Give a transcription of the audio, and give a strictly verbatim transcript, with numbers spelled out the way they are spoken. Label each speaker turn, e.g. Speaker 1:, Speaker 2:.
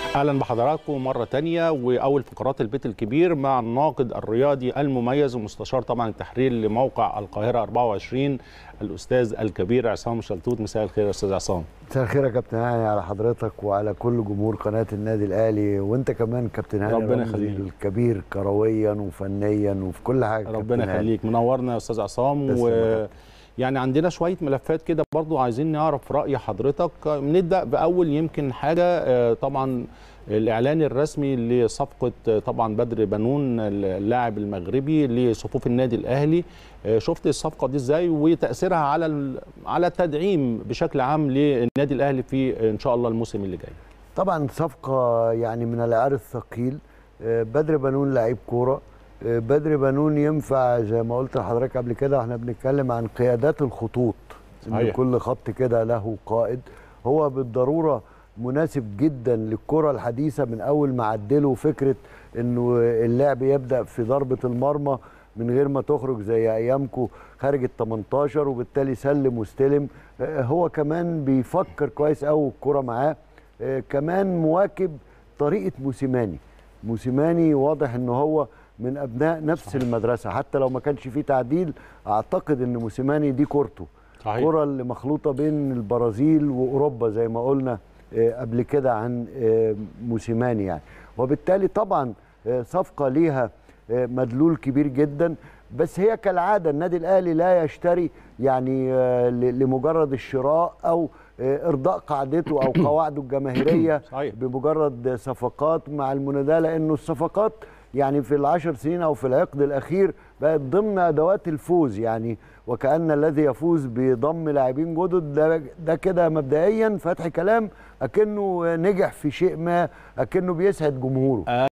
Speaker 1: اهلا بحضراتكم مره تانية واول فقرات البيت الكبير مع الناقد الرياضي المميز ومستشار طبعا التحرير لموقع القاهره أربعة وعشرين الاستاذ الكبير عصام شلتوت. مساء الخير يا استاذ عصام.
Speaker 2: مساء الخير يا كابتن هاني على حضرتك وعلى كل جمهور قناه النادي الاهلي، وانت كمان كابتن هاني
Speaker 1: ربنا يخليك
Speaker 2: الكبير كرويا وفنيا وفي كل حاجه.
Speaker 1: ربنا يخليك، منورنا يا استاذ عصام. و يعني عندنا شويه ملفات كده برضو عايزين نعرف راي حضرتك. نبدا باول يمكن حاجه، طبعا الاعلان الرسمي لصفقه طبعا بدر بنون اللاعب المغربي لصفوف النادي الاهلي. شفت الصفقه دي ازاي وتاثيرها على على التدعيم بشكل عام للنادي الاهلي في ان شاء الله الموسم اللي جاي؟
Speaker 2: طبعا صفقه يعني من العيار الثقيل. بدر بنون لعيب كوره، بدر بنون ينفع زي ما قلت لحضرتك قبل كده، احنا بنتكلم عن قيادات الخطوط، ان كل خط كده له قائد. هو بالضروره مناسب جدا للكره الحديثه من اول ما عدله فكره انه اللعب يبدا في ضربه المرمى من غير ما تخرج زي ايامكو خارج ال تمنتاشر، وبالتالي سلم واستلم. هو كمان بيفكر كويس قوي الكره معاه، كمان مواكب طريقه موسيماني. موسيماني واضح ان هو من ابناء نفس المدرسه، حتى لو ما كانش فيه تعديل اعتقد ان موسيماني دي كورته، كره اللي مخلوطه بين البرازيل واوروبا زي ما قلنا قبل كده عن موسيماني يعني. وبالتالي طبعا صفقه ليها مدلول كبير جدا، بس هي كالعاده النادي الاهلي لا يشتري يعني لمجرد الشراء او ارضاء قاعدته او قواعده الجماهيريه بمجرد صفقات مع المناداه، لانه الصفقات يعني في العشر سنين او في العقد الاخير بقت ضمن ادوات الفوز يعني، وكأن الذي يفوز بضم لاعبين جدد ده, ده كده مبدئيا فتح كلام اكنه نجح في شيء ما، اكنه بيسعد جمهوره.